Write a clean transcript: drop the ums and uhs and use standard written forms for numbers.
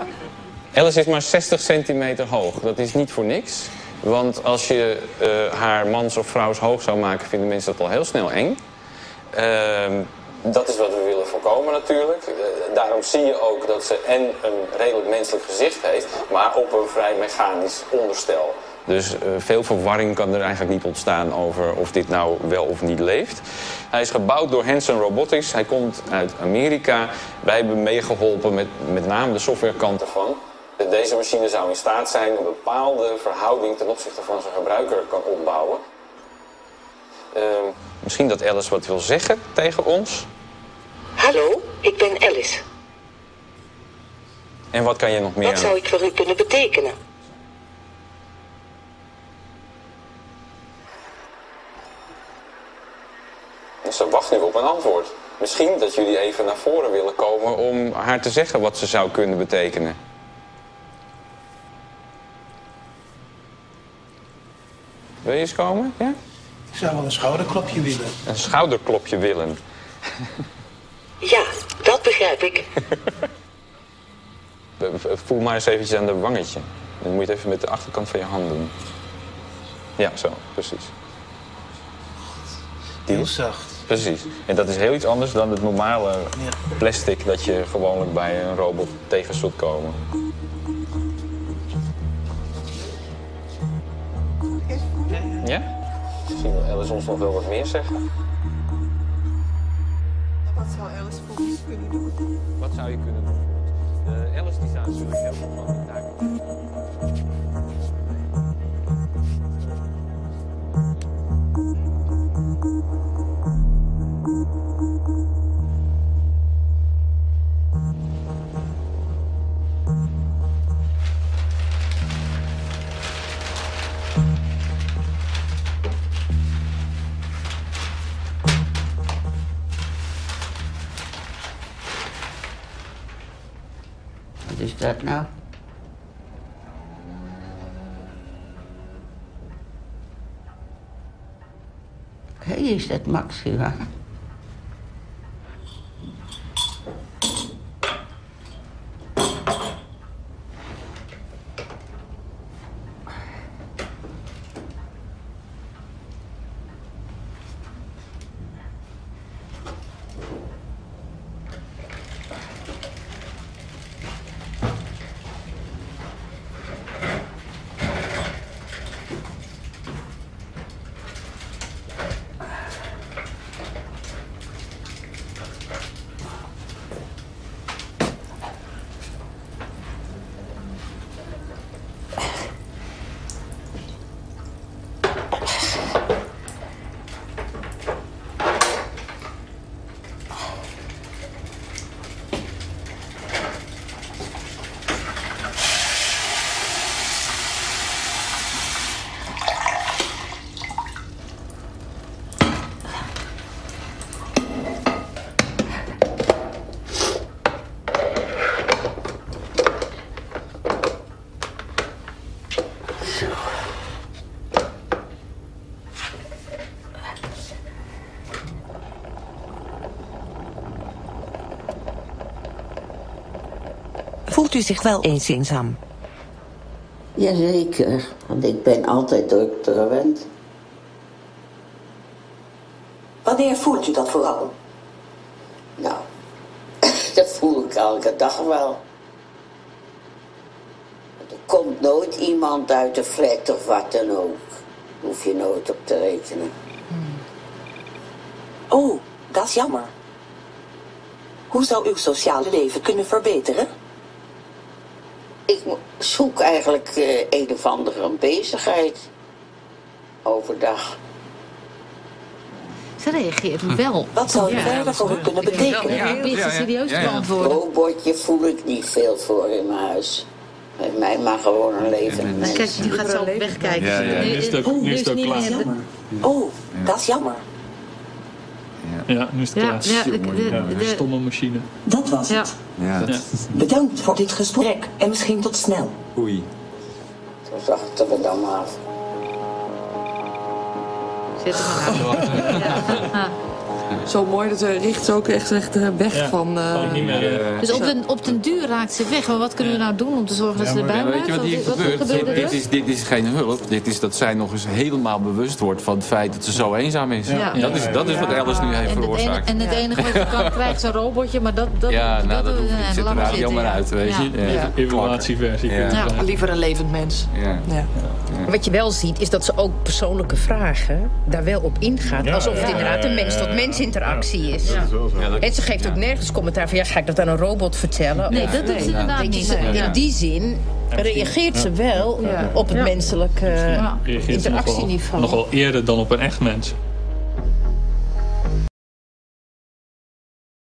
Alice is maar 60 centimeter hoog. Dat is niet voor niks. Want als je haar mans of vrouws hoog zou maken, vinden mensen dat al heel snel eng. Dat is wat we willen voorkomen natuurlijk. Daarom zie je ook dat ze en een redelijk menselijk gezicht heeft, maar op een vrij mechanisch onderstel. Dus veel verwarring kan er eigenlijk niet ontstaan over of dit nou wel of niet leeft. Hij is gebouwd door Hanson Robotics. Hij komt uit Amerika. Wij hebben meegeholpen met name de softwarekant ervan. Deze machine zou in staat zijn een bepaalde verhouding ten opzichte van zijn gebruiker kan opbouwen. Misschien dat Alice wat wil zeggen tegen ons. Hallo, ik ben Alice. En wat kan je nog meer? Wat zou ik voor u kunnen betekenen? Ze wacht nu op een antwoord. Misschien dat jullie even naar voren willen komen om haar te zeggen wat ze zou kunnen betekenen. Wil je eens komen? Ja? Ik zou wel een schouderklopje willen. Een schouderklopje willen. Ja, dat begrijp ik. Voel maar eens eventjes aan de wangetje. Dan moet je het even met de achterkant van je hand doen. Ja, zo, precies. Heel zacht. Precies. En dat is heel iets anders dan het normale plastic dat je gewoonlijk bij een robot tegen zult komen. Ja? Misschien wil Alice ons nog wel wat meer zeggen. Wat zou Alice voor ons kunnen doen? Wat zou je kunnen doen? Alice die zou natuurlijk heel veel van die taken. Wat is dat nou? Hé, is dat Maxima? Voelt u zich wel eens eenzaam? Jazeker, want ik ben altijd druk gewend. Wanneer voelt u dat vooral? Nou, dat voel ik elke dag wel. Er komt nooit iemand uit de flat of wat dan ook. Hoef je nooit op te rekenen. Oh, dat is jammer. Hoe zou uw sociale leven kunnen verbeteren? Ik zoek eigenlijk een of andere bezigheid. Overdag. Ze reageert wel. Wat zou u verder voor u kunnen betekenen? Ja, een beetje serieus te beantwoorden. Robotje voel ik niet veel voor in mijn huis. Bij mij maar gewoon een leven. Maar kijk, nu gaat ze ook wegkijken. Ja, nu is het ook, nu is het ook klaar. Oh, dat is jammer. Ja, nu is het klaar. Stomme machine. Dat was het. Ja. Bedankt voor dit gesprek en misschien tot snel. Oei. Zo zachten we dan maar af. Zit er maar aan. Zo mooi, dat richt ze ook echt weg van... Dus op den duur raakt ze weg. Maar wat kunnen we nou doen om te zorgen dat ze erbij blijft? Weet je wat hier gebeurt? Dit is geen hulp. Dit is dat zij nog eens helemaal bewust wordt van het feit dat ze zo eenzaam is. Dat is wat Alice nu heeft veroorzaakt. En het enige wat je kan krijgt is een robotje, maar dat zit er radio maar uit, weet je. Evaluatieversie. Liever een levend mens. Wat je wel ziet, is dat ze ook persoonlijke vragen daar wel op ingaat. Alsof het inderdaad een mens-tot-mens interactie is. En ze geeft ook nergens commentaar van... ga ik dat aan een robot vertellen? Nee, dat doet ze inderdaad niet. In die zin reageert ze wel op het menselijke interactieniveau. Nogal eerder dan op een echt mens.